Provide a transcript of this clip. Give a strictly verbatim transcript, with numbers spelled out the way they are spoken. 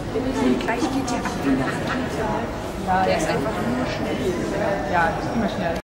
Und gleich geht der ab. Ja, Der ja, ist ja. einfach nur schnell. Ja, das ist immer schnell.